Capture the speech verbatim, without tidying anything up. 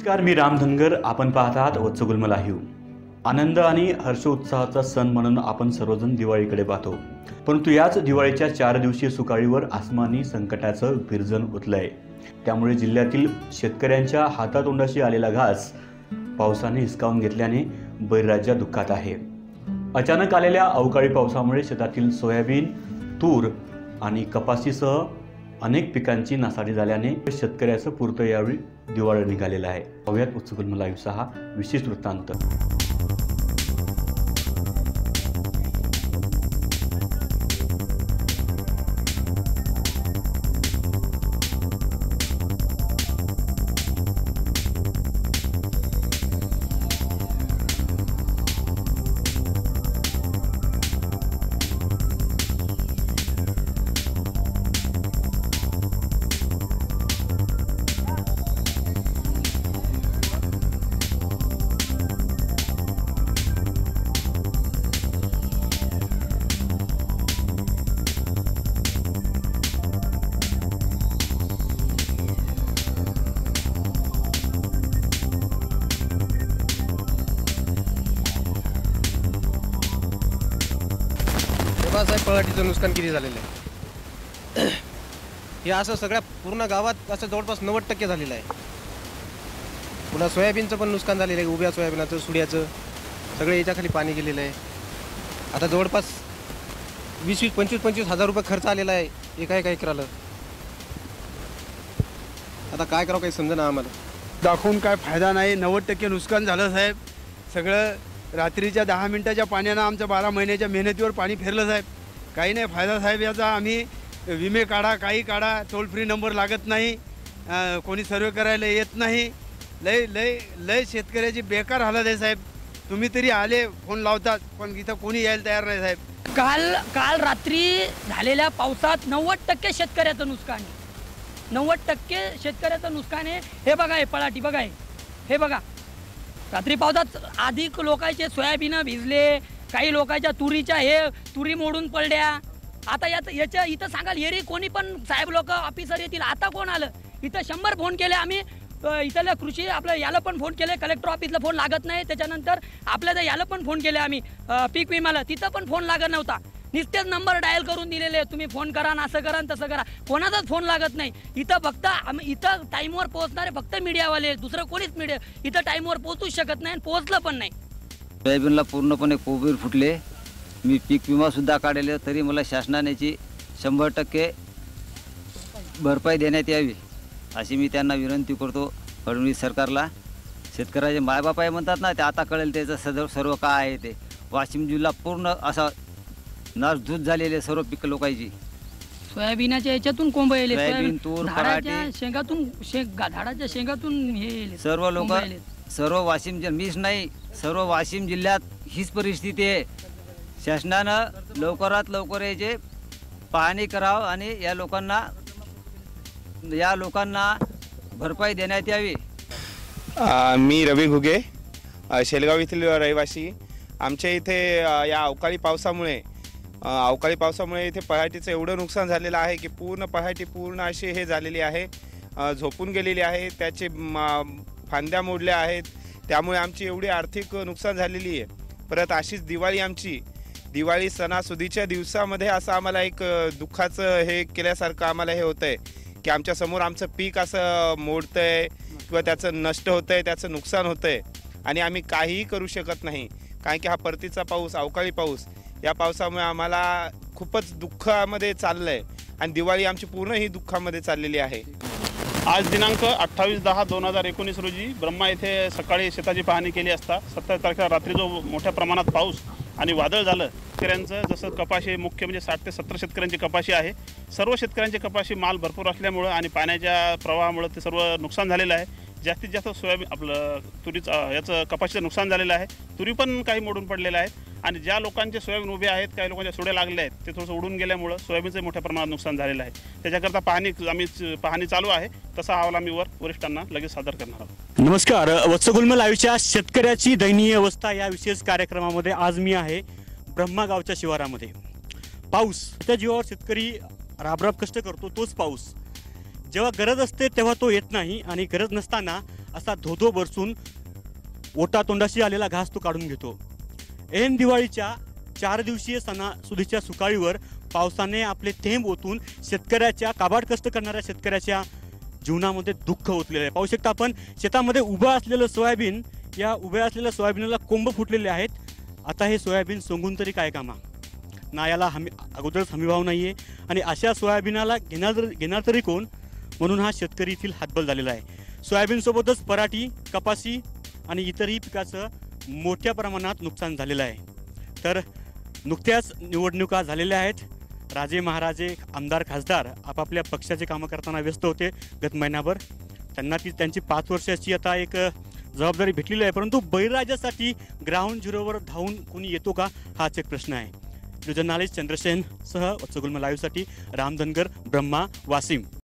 नमस्कार, मी राम धनगर. आपण पाहत आहात वत्सगुल्म लाईव्ह. आनंद आणि हर्षोत्साहाचा सण म्हणून आपण सर्वजण दिवाळीकडे पाहतो. परंतु याच दिवाळीच्या चार दिवसीय सुकाळीवर आसमानी संकटाचं विरजन उठलंय. त्यामुळे जिल्ह्यातील शेतकऱ्यांच्या हातातोंडाशी आलेला घास पावसाने हिसकावून घेतल्याने बळीराजा दुःखात आहे. अचानक आलेल्या अवकाळी पावसामुळे शेतातील सोयाबीन, तूर आणि कपाशीसह अनेक पिकांची नासाडी झाल्याने शेतकऱ्याचं पुरतं यावेळी दिवाळं निघालेलं आहे. पाहूयात वत्सगुल्म लाईव्हचा हा विशेष वृत्तांत. साहेब, पराठीचं नुकसान किती झालेलं आहे हे असं सगळ्या पूर्ण गावात असं जवळपास नव्वद टक्के झालेलं आहे. पुन्हा सोयाबीनचं पण नुकसान झालेलं आहे. उभ्या सोयाबीनाचं, सुड्याचं सगळं याच्याखाली पाणी गेलेलं आहे. आता जवळपास वीस वीस पंचवीस पंचवीस हजार रुपये खर्च आलेला आहे एका एका एकराला. आता काय करावं काही समजेना आम्हाला. दाखवून काय फायदा नाही. नव्वद टक्के नुकसान झालं साहेब. सगळं रात्रीच्या दहा मिनिटाच्या पाण्यानं आमच्या बारा महिन्याच्या मेहनतीवर पाणी फिरलं साहेब. काही नाही फायदा साहेब याचा. आम्ही विमे काढा, काही काढा, टोल फ्री नंबर लागत नाही, कोणी सर्वे करायला येत नाही. लय लय लय शेतकऱ्याची बेकार हालत आहे साहेब. तुम्ही तरी आले, फोन लावतात, पण इथं कोणी यायला तयार नाही साहेब. काल काल रात्री झालेल्या पावसात नव्वद टक्के शेतकऱ्याचं नुकसान आहे. नव्वद टक्के शेतकऱ्याचं नुकसान आहे. हे बघा, हे पळाटी बघा, हे बघा. रात्री पावसात अधिक लोकांचे सोयाबीन भिजले, काही लोकांच्या तुरीच्या हे तुरी मोडून पडल्या. आता यात याच्या इथं सांगाल येरी कोणी पण साहेब लोक ऑफिसर येतील. आता कोण आलं इथं? शंभर फोन केले आम्ही. इथल्या कृषी आपलं याला पण फोन केले, कलेक्टर ऑफिसला फोन लागत नाही. त्याच्यानंतर आपल्या याला पण फोन केले आम्ही पीक विमाला, तिथं पण फोन लागत नव्हता. नुसतेच नंबर डायल करून दिलेले, तुम्ही फोन करा, असं करा तसं करा. कोणाचाच फोन लागत नाही इथं. फक्त आम्ही इथं टाईमवर पोहोचणारे फक्त मीडियावाले, दुसरं कोणीच मीडिया इथं टाईमवर पोहोचूच शकत नाही, पोहोचलं पण नाही. सोयाबीनला पूर्णपणे कोबीर फुटले. मी पीक विमासुद्धा काढले, तरी मला शासनाची शंभर टक्के भरपाई देण्यात यावी अशी मी त्यांना विनंती करतो. फडणवीस सरकारला. शेतकऱ्याचे मायबाप आहे म्हणतात ना, ते आता कळेल त्याचं सदर सर्व काय आहे ते. वाशिम जिल्हा पूर्ण असा नासधूस झालेले सर्व पीक लोकांची. सोयाबीनाच्या याच्यातून कोंब येले, सोयाबीन, तूर, झाडाच्या शेंगातून शेंग झाडाच्या शेंगातून हे सर्व लोक, सर्व वाशिम जिल्हा मीच नाही, सर्व वाशिम जिल्ह्यात हीच परिस्थिती आहे. शासनानं लवकरात लवकर याचे पाहणी करावं आणि या लोकांना या लोकांना भरपाई देण्यात यावी. मी रवी घुगे, शेलगाव येथील रहिवासी. आमच्या इथे या अवकाळी पावसामुळे अवकाळी पावसामुळे इथे पराठीचं एवढं नुकसान झालेलं आहे की पूर्ण पराठी पूर्ण अशी हे झालेली आहे, झोपून गेलेली आहे. त्याचे फांद्या मोडल्या आहेत. त्यामुळे आमची एवढी आर्थिक नुकसान झालेली आहे. परत अशीच दिवाळी, आमची दिवाळी सणासुदीच्या दिवसामध्ये असं आम्हाला एक दुःखाचं हे केल्यासारखं आम्हाला हे होतं आहे की आमच्यासमोर आमचं पीक असं मोडतं आहे किंवा त्याचं नष्ट होतं आहे, त्याचं नुकसान होतं आहे आणि आम्ही काहीही करू शकत नाही. कारण की हा परतीचा पाऊस, अवकाळी पाऊस, या पावसामुळे आम्हाला खूपच दुःखामध्ये चाललं आहे आणि दिवाळी आमची पूर्ण ही दुःखामध्ये चाललेली आहे. आज दिनांक अठ्ठावीस दहा दोन हजार एकोणीस रोजी ब्रह्मा येथे सकाळी शेताची पाहणी केली असता सत्तर तारखेला रात्री जो मोठ्या प्रमाणात पाऊस आणि वादळ झालं, शेतकऱ्यांचं जसं कपाशी मुख्य म्हणजे साठ ते सत्तर शेतकऱ्यांची कपाशी आहे. सर्व शेतकऱ्यांची कपाशी माल भरपूर असल्यामुळं आणि पाण्याच्या प्रवाहामुळं ते सर्व नुकसान झालेलं आहे. जास्तीत जास्त सोयाबीन आपलं तुरीचं याचं कपाशीचं नुकसान झालेलं आहे. तुरी पण काही मोडून पडलेलं आहे आणि ज्या लोकांचे सोयाबीन उभे आहेत, काही लोकांच्या सुड्या लागल्या आहेत, ते थोडंसं उडून गेल्यामुळं सोयाबीनचं मोठ्या प्रमाणात नुकसान झालेलं आहे. त्याच्याकरता पाहणी आम्ही पाहणी चालू आहे. तसा अहवाल आम्ही वर वरिष्ठांना लगेच सादर करणार आहोत. नमस्कार, वत्सगुल्म लाईव्हच्या शेतकऱ्याची दयनीय अवस्था या विशेष कार्यक्रमामध्ये आज मी आहे ब्रह्मा गावच्या शिवारामध्ये. पाऊस त्या जीवावर शेतकरी राबराब कष्ट करतो. तोच पाऊस जेव्हा गरज असते तेव्हा तो येत नाही आणि गरज नसताना असा धोधो बरसून ओटातोंडाशी आलेला घास तो काढून घेतो. ऐन दिवाळीच्या चार दिवसीय सणासुदीच्या सुकाळीवर पावसाने आपले थेंब ओतून शेतकऱ्याच्या काबाड कष्ट करणाऱ्या शेतकऱ्याच्या जीवनामध्ये दुःख ओतलेलं आहे. पाहू शकता आपण शेतामध्ये उभं असलेलं सोयाबीन, या उभ्या असलेल्या सोयाबीनला कोंब फुटलेले आहेत. आता हे सोयाबीन सोंगून तरी काय कामा, ना याला हमी अगोदरच हमीभाव नाही आहे आणि अशा सोयाबीनाला घेणार घेणार तरी कोण, म्हणून हा शेतकरी येथील हातबल झालेला आहे. सोयाबीनसोबतच पराठी, कपासी आणि इतरही पिकाचं मोठ्या प्रमाणात नुकसान झालेलं आहे. तर नुकत्याच निवडणुका झालेल्या आहेत. राजे महाराजे, आमदार खासदार आपापल्या पक्षाचे कामं करताना व्यस्त होते गत महिनाभर. त्यांना ती त्यांची पाच वर्षाची आता एक जबाबदारी भेटलेली आहे. परंतु बळीराजासाठी ग्राउंड झिरोवर धावून कोणी येतो का, हाच एक प्रश्न आहे. जर्नलिस्ट चंद्रसेन सह वत्सगुल्म लाईव्हसाठी राम धनगर, ब्रह्मा, वासिम.